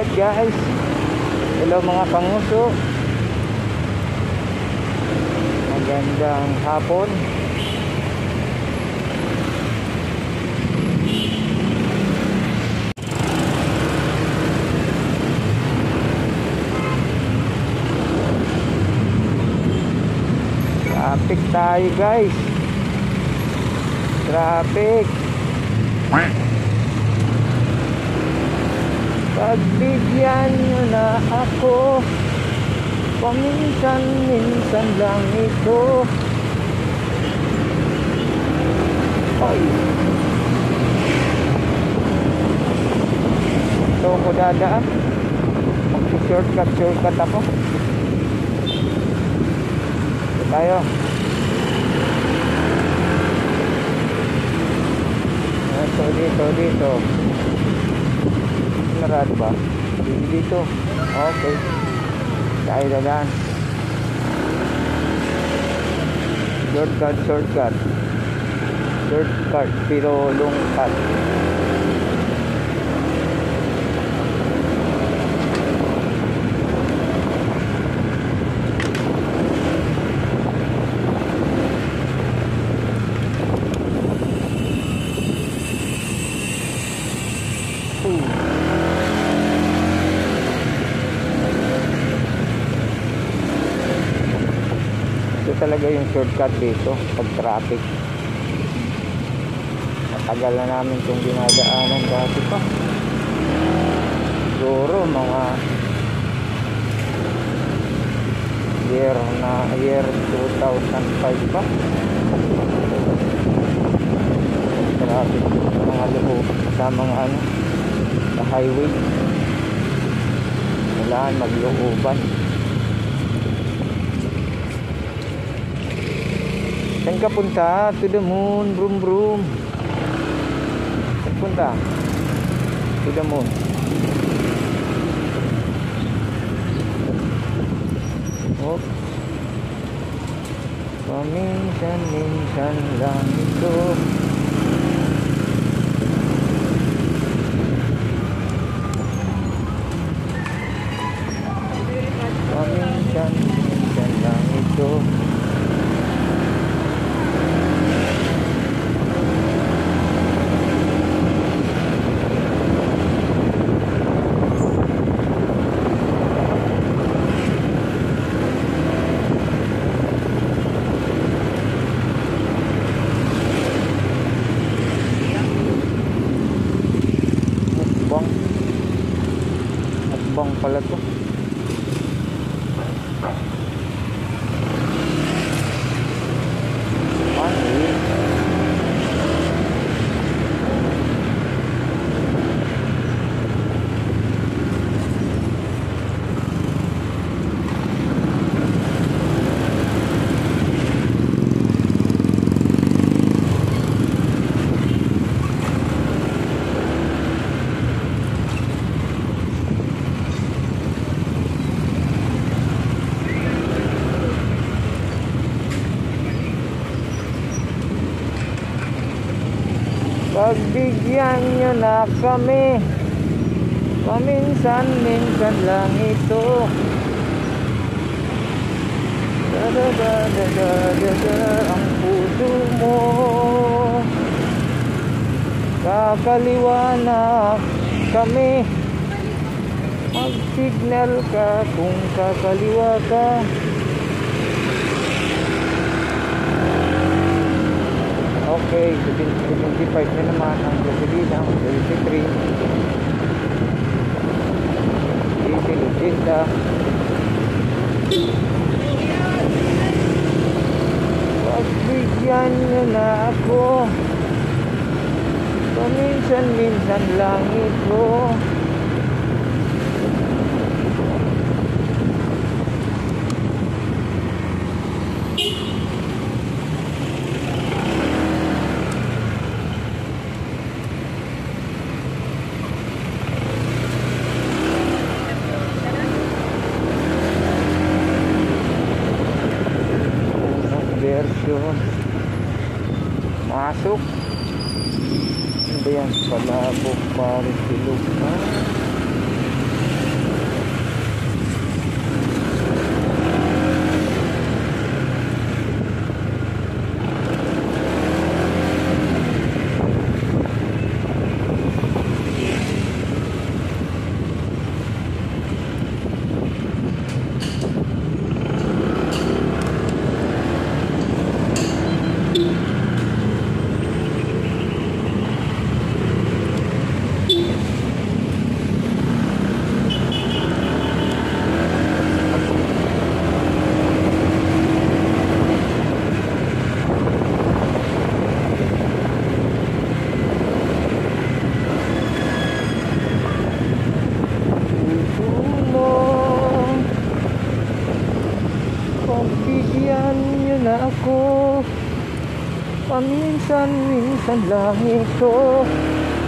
alright guys, hello mga panguso, magandang hapon. Traffic tayo guys, traffic. Pagbigyan nyo na ako, paminsan-minsan lang ito. Ay, ito ko dadaan, mag-shortcut ako. Ito tayo. Dito narad ba? Dito. Okay. Tayo dadaan. Shortcut pero long cut. Talaga yung shortcut dito pag traffic. Matagal na namin itong dinadaanan dati pa, siguro mga year 2005 pa. Traffic sa mga luho, sa mga sa highway, kailangan magluhuban. Saan ka punta? To the moon, vroom vroom. Saan punta? To the moon. Oh. Paminsan-minsan lang ito. Paminsan-minsan lang ito. Bang pala to. Pagbigyan nyo na kami, paminsan-minsan lang ito. Ang puso mo, kakaliwa na kami. Mag-signal ka kung kakaliwa ka. Okay, 75 na naman ang gasolina, 73. Diesel, 80. Pagbigyan nyo na ako, paminsan-minsan lang ito. Version masuk. Ano ba yan? Palabok, Paris, Silog. bigyan niyo na ako. Paminsan-minsan lang ito.